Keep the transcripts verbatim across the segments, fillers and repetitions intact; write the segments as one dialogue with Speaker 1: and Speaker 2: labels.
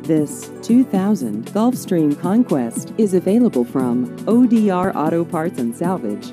Speaker 1: This two thousand Gulfstream Conquest is available from O D R Auto Parts and Salvage.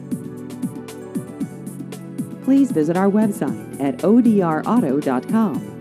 Speaker 1: Please visit our website at O D R auto dot com.